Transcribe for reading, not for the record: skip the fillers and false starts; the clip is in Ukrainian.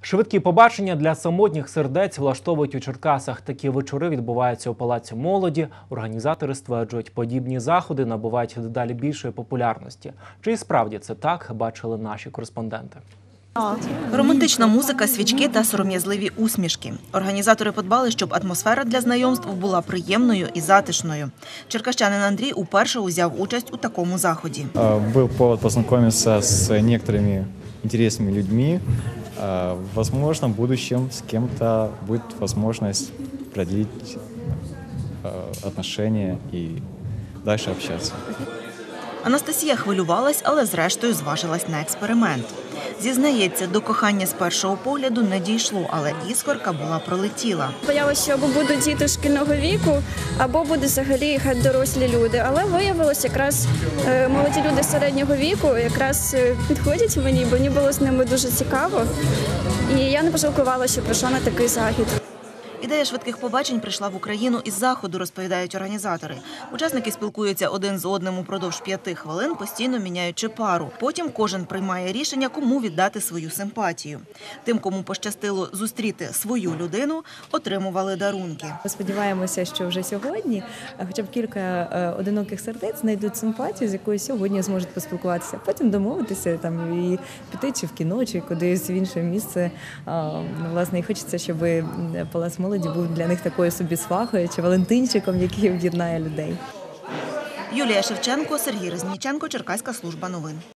Швидкі побачення для самотніх сердець влаштовують у Черкасах. Такі вечори відбуваються у Палаці молоді. Організатори стверджують, подібні заходи набувають дедалі більшої популярності. Чи і справді це так, бачили наші кореспонденти. Романтична музика, свічки та сором'язливі усмішки. Організатори подбали, щоб атмосфера для знайомств була приємною і затишною. Черкащанин Андрій уперше узяв участь у такому заході. Був повод познайомитися з деякими цікавими людьми. Возможно, в будущем с кем-то будет возможность продлить отношения и дальше общаться. Анастасія хвилювалась, але зрештою зважилась на експеримент. Зізнається, до кохання з першого погляду не дійшло, але іскорка була пролетіла. Боялася, що або будуть діти шкільного віку, або будуть взагалі геть дорослі люди. Але виявилось, якраз молоді люди середнього віку якраз підходять мені, бо мені було з ними дуже цікаво. І я не пожалкувала, що прийшла на такий захід. Ідея швидких побачень прийшла в Україну із заходу, розповідають організатори. Учасники спілкуються один з одним упродовж 5 хвилин, постійно міняючи пару. Потім кожен приймає рішення, кому віддати свою симпатію. Тим, кому пощастило зустріти свою людину, отримували дарунки. Сподіваємося, що вже сьогодні хоча б кілька одиноких сердець знайдуть симпатію, з якою сьогодні зможуть поспілкуватися. Потім домовитися там і піти чи в кіно, чи кудись в інше місце. Власне, і хочеться, щоб Палац молоді був для них такою собі свахою чи валентинчиком, який об'єднає людей. Юлія Шевченко, Сергій Резніченко, Черкаська служба новин.